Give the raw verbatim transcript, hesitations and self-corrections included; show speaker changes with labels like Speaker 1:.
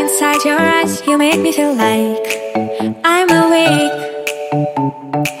Speaker 1: inside your eyes, you make me feel like I'm awake.